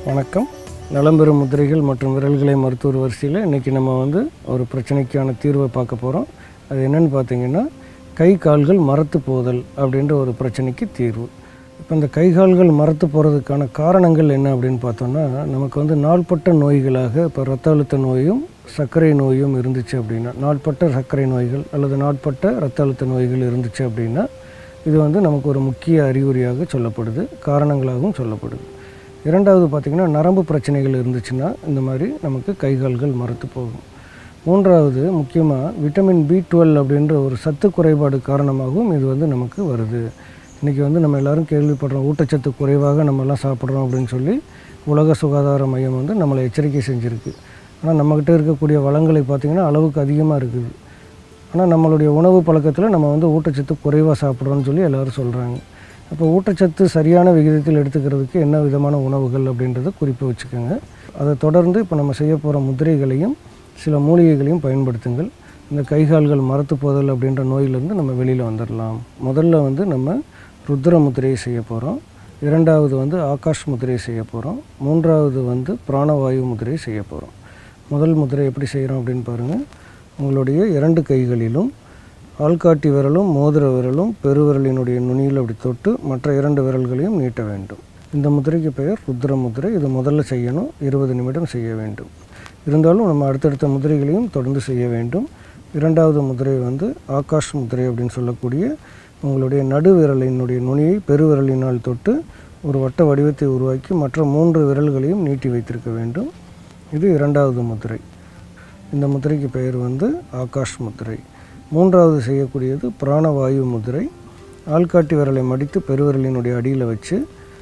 வணக்கம். நலம்பெறும் முதிரைகள் மற்றும் விரல்களை மருத்துவர் வரிசையில் இன்றைக்கி நம்ம ஒரு பிரச்சனைக்கான தீர்வை பார்க்க போகிறோம். அது என்னென்னு பார்த்தீங்கன்னா, கை கால்கள் மரத்து போதல் அப்படின்ற ஒரு பிரச்சனைக்கு தீர்வு. இப்போ இந்த கை கால்கள் மரத்து போகிறதுக்கான காரணங்கள் என்ன அப்படின்னு பார்த்தோன்னா, நமக்கு நாள்பட்ட நோய்களாக இப்போ இரத்த அழுத்த நோயும் சர்க்கரை நோயும் இருந்துச்சு அப்படின்னா, நாள்பட்ட சர்க்கரை நோய்கள் அல்லது நாள்பட்ட இரத்த அழுத்த நோய்கள் இருந்துச்சு அப்படின்னா, இது நமக்கு ஒரு முக்கிய அறிகுறியாக சொல்லப்படுது, காரணங்களாகவும் சொல்லப்படுது. இரண்டாவது பார்த்திங்கன்னா, நரம்பு பிரச்சனைகள் இருந்துச்சுன்னா இந்த மாதிரி நமக்கு கைகால்கள் மரத்து போகும். மூன்றாவது முக்கியமாக விட்டமின் B12 அப்படின்ற ஒரு சத்து குறைபாடு காரணமாகவும் இது நமக்கு வருது. இன்றைக்கி நம்ம எல்லோரும் கேள்விப்படுறோம், ஊட்டச்சத்து குறைவாக நம்மலாம் சாப்பிட்றோம் அப்படின்னு சொல்லி உலக சுகாதார மையம் நம்மளை எச்சரிக்கை செஞ்சுருக்கு. ஆனால் நம்மக்கிட்ட இருக்கக்கூடிய வளங்களை பார்த்திங்கன்னா அளவுக்கு அதிகமாக இருக்குது. ஆனால் நம்மளுடைய உணவு பழக்கத்தில் நம்ம ஊட்டச்சத்து குறைவாக சாப்பிட்றோன்னு சொல்லி எல்லோரும் சொல்கிறாங்க. அப்போ ஊட்டச்சத்து சரியான விகிதத்தில் எடுத்துக்கிறதுக்கு என்ன விதமான உணவுகள் அப்படின்றத குறிப்பு வச்சுக்கோங்க. அதை தொடர்ந்து இப்போ நம்ம செய்ய போகிற முதிரைகளையும் சில மூலிகைகளையும் பயன்படுத்துங்கள். இந்த கைகால்கள் மரத்து போதல் அப்படின்ற நோயிலிருந்து நம்ம வெளியில் வந்துடலாம். முதல்ல நம்ம ருத்ர முதிரையை செய்ய போகிறோம். இரண்டாவது ஆகாஷ் முதிரையை செய்ய போகிறோம். மூன்றாவது பிராணவாயு முதிரையை செய்ய போகிறோம். முதல் முதிரை எப்படி செய்கிறோம் அப்படின்னு பாருங்கள். உங்களுடைய 2 கைகளிலும் ஆள்காட்டி விரலும் மோதிர விரலும் பெருவிரலினுடைய நுனியில் அப்படி தொட்டு மற்ற 2 விரல்களையும் நீட்ட வேண்டும். இந்த முதிரைக்கு பெயர் ருத்ர முதிரை. இது முதல்ல செய்யணும், 20 நிமிடம் செய்ய வேண்டும். இருந்தாலும் நம்ம அடுத்தடுத்த முதிரைகளையும் தொடர்ந்து செய்ய வேண்டும். இரண்டாவது முதிரை ஆகாஷ் முதிரை அப்படின்னு சொல்லக்கூடிய உங்களுடைய நடுவிரலினுடைய நுனியை பெருவிரலினால் தொட்டு ஒரு வட்ட வடிவத்தை உருவாக்கி மற்ற 3 விரல்களையும் நீட்டி வைத்திருக்க வேண்டும். இது இரண்டாவது முதிரை. இந்த முதிரைக்கு பெயர் ஆகாஷ் முதிரை. மூன்றாவது செய்யக்கூடியது பிராணவாயு முதிரை. ஆள்காட்டி விரலை மடித்து பெருவிரலினுடைய அடியில் வச்சு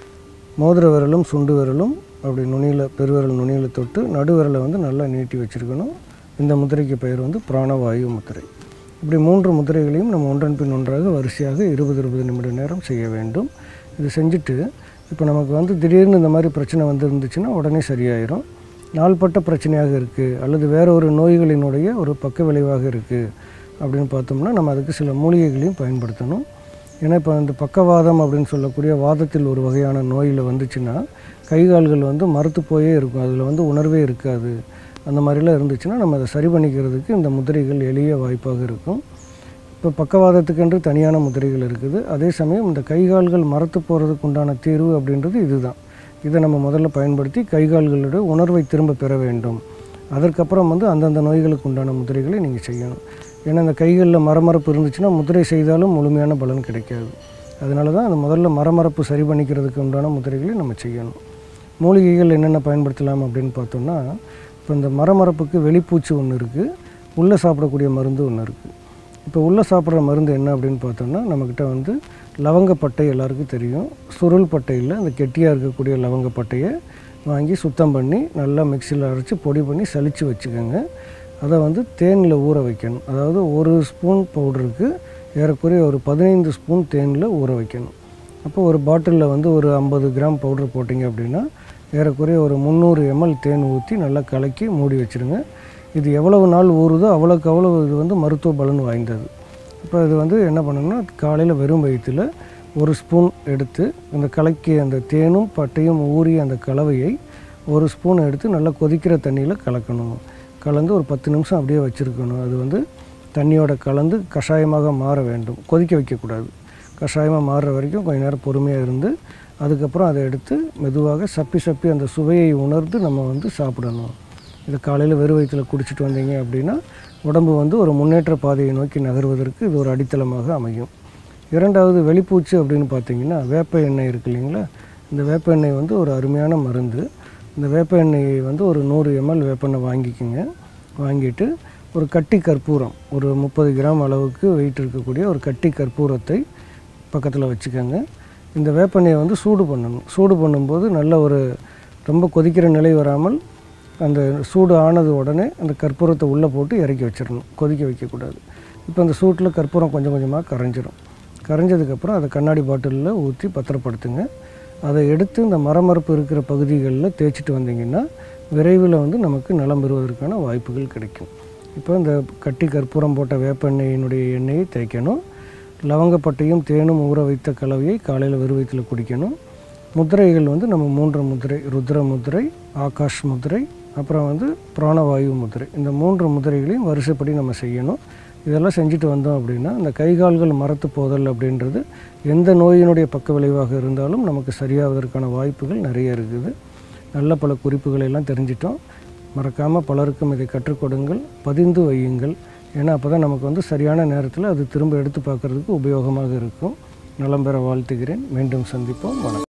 மோதிர விரலும் சுண்டு விரலும் அப்படி நுனியில் பெருவிரல் நுனியில் தொட்டு நடுவிரலை நல்லா நீட்டி வச்சுருக்கணும். இந்த முதிரைக்கு பெயர் பிராணவாயு முதிரை. இப்படி 3 முதிரைகளையும் நம்ம ஒன்றன் பின் ஒன்றாக வரிசையாக 20 நிமிட நேரம் செய்ய வேண்டும். இது செஞ்சுட்டு இப்போ நமக்கு திடீர்னு இந்த மாதிரி பிரச்சனை இருந்துச்சுன்னா உடனே சரியாயிடும். நாள்பட்ட பிரச்சனையாக இருக்குது அல்லது வேறு ஒரு நோய்களினுடைய ஒரு பக்க விளைவாக இருக்குது அப்படின்னு பார்த்தோம்னா நம்ம அதுக்கு சில மூலிகைகளையும் பயன்படுத்தணும். ஏன்னா இப்போ இந்த பக்கவாதம் அப்படின்னு சொல்லக்கூடிய வாதத்தில் ஒரு வகையான நோயில் வந்துச்சுன்னா கைகால்கள் மரத்து போயே இருக்கும், அதில் உணர்வே இருக்காது. அந்த மாதிரிலாம் இருந்துச்சுன்னா நம்ம அதை சரி பண்ணிக்கிறதுக்கு இந்த முதிரைகள் எளிய வாய்ப்பாக இருக்கும். இப்போ பக்கவாதத்துக்கென்று தனியான முதிரைகள் இருக்குது. அதே சமயம் இந்த கைகால்கள் மரத்து போகிறதுக்கு உண்டான தீர்வு அப்படின்றது இதுதான். இதை நம்ம முதல்ல பயன்படுத்தி கைகால்களுடைய உணர்வை திரும்ப பெற வேண்டும். அதற்கப்புறம் அந்தந்த நோய்களுக்கு உண்டான முதிரைகளை நீங்கள் செய்யணும். ஏன்னா இந்த கைகளில் மரமரப்பு இருந்துச்சுன்னா முதிரை செய்தாலும் முழுமையான பலன் கிடைக்காது. அதனால தான் அந்த முதல்ல மரமரப்பு சரி பண்ணிக்கிறதுக்கு உண்டான முதிரைகளை நம்ம செய்யணும். மூலிகைகள் என்னென்ன பயன்படுத்தலாம் அப்படின்னு பார்த்தோம்னா, இப்போ இந்த மரமரப்புக்கு வெளிப்பூச்சி ஒன்று இருக்குது, உள்ளே சாப்பிடக்கூடிய மருந்து ஒன்று இருக்குது. இப்போ உள்ளே சாப்பிட்ற மருந்து என்ன அப்படின்னு பார்த்தோம்னா, நம்மக்கிட்ட லவங்கப்பட்டை எல்லாருக்கும் தெரியும். சுருள் பட்டையில் அந்த கெட்டியாக இருக்கக்கூடிய லவங்கப்பட்டையை வாங்கி சுத்தம் பண்ணி நல்லா மிக்சியில் அரைச்சி பொடி பண்ணி சலித்து வச்சுக்கோங்க. அதை தேனில் ஊற வைக்கணும். அதாவது 1 ஸ்பூன் பவுடருக்கு ஏறக்குறைய ஒரு 15 ஸ்பூன் தேனில் ஊற வைக்கணும். அப்போ ஒரு பாட்டிலில் ஒரு 50 கிராம் பவுடர் போட்டிங்க அப்படின்னா ஏறக்குறைய ஒரு 300 ml தேன் ஊற்றி நல்லா கலக்கி மூடி வச்சுருங்க. இது எவ்வளவு நாள் ஊறுதோ அவ்வளோக்கு அவ்வளோ இது மருத்துவ பலன் வாய்ந்தது. இப்போ இது என்ன பண்ணணும்னா, காலையில் வெறும் வயிற்றில் 1 ஸ்பூன் எடுத்து அந்த கலக்கி அந்த தேனும் பட்டையும் ஊறிய அந்த கலவையை 1 ஸ்பூன் எடுத்து நல்லா கொதிக்கிற தண்ணியில் கலக்கணும். கலந்து ஒரு 10 நிமிஷம் அப்படியே வச்சுருக்கணும். அது தண்ணியோட கலந்து கஷாயமாக மாற வேண்டும். கொதிக்க வைக்கக்கூடாது. கஷாயமாக மாறுற வரைக்கும் கொஞ்சம் நேரம் பொறுமையாக இருந்து அதுக்கப்புறம் அதை எடுத்து மெதுவாக சப்பி அந்த சுவையை உணர்ந்து நம்ம சாப்பிடணும். இதை காலையில் வெறும் வயிற்றில் குடிச்சிட்டு வந்தீங்க அப்படின்னா உடம்பு ஒரு முன்னேற்ற பாதையை நோக்கி நகர்வதற்கு இது ஒரு அடித்தளமாக அமையும். இரண்டாவது வெளிப்பூச்சி அப்படின்னு பார்த்தீங்கன்னா, வேப்ப எண்ணெய் இருக்குது இல்லைங்களா, இந்த வேப்ப எண்ணெய் ஒரு அருமையான மருந்து. இந்த வேப்ப எண்ணெயை ஒரு 100 ml வேப்பெண்ணெய் வாங்கிக்கோங்க. வாங்கிட்டு ஒரு கட்டி கற்பூரம், ஒரு 30 கிராம் அளவுக்கு வெயிட் இருக்கக்கூடிய ஒரு கட்டி கற்பூரத்தை பக்கத்தில் வச்சுக்கோங்க. இந்த வேப்பெண்ணெயை சூடு பண்ணணும். சூடு பண்ணும்போது நல்ல ஒரு ரொம்ப கொதிக்கிற நிலை வராமல் அந்த சூடு ஆனது உடனே அந்த கற்பூரத்தை உள்ளே போட்டு இறக்கி வச்சிடணும். கொதிக்க வைக்கக்கூடாது. இப்போ அந்த சூட்டில் கற்பூரம் கொஞ்சம் கொஞ்சமாக கரைஞ்சிடும். கரைஞ்சதுக்கப்புறம் அதை கண்ணாடி பாட்டிலில் ஊற்றி பத்திரப்படுத்துங்க. அதை எடுத்து இந்த மரமரப்பு இருக்கிற பகுதிகளில் தேய்ச்சிட்டு வந்தீங்கன்னா விரைவில் நமக்கு நலம் பெறுவதற்கான வாய்ப்புகள் கிடைக்கும். இப்போ இந்த கட்டி கற்பூரம் போட்ட வேப்பெண்ணெயினுடைய எண்ணெயை தேய்க்கணும். லவங்கப்பட்டையும் தேனும் ஊற வைத்த கலவையை காலையில் வெறும் வயிற்றில் குடிக்கணும். முத்திரைகள் வந்து நம்ம 3 முத்திரை, ருத்ர முத்திரை, ஆகாஷ் முத்திரை, அப்புறம் வந்து பிராணவாயு முத்திரை. இந்த 3 முத்திரைகளையும் வரிசைப்படி நம்ம செய்யணும். இதெல்லாம் செஞ்சுட்டு வந்தோம் அப்படின்னா அந்த கை கால்கள் மரத்து போதல் அப்படின்றது எந்த நோயினுடைய பக்க விளைவாக இருந்தாலும் நமக்கு சரியாவதற்கான வாய்ப்புகள் நிறைய இருக்குது. நல்ல பல குறிப்புகளை எல்லாம் தெரிஞ்சிட்டோம். மறக்காமல் பலருக்கும் இதை கற்றுக் கொடுங்கள், பதிந்து வையுங்கள். ஏன்னா அப்போ தான் நமக்கு வந்து சரியான நேரத்தில் அது திரும்ப எடுத்து பார்க்குறதுக்கு உபயோகமாக இருக்கும். நலம் பெற வாழ்த்துகிறேன். மீண்டும் சந்திப்போம். வணக்கம்.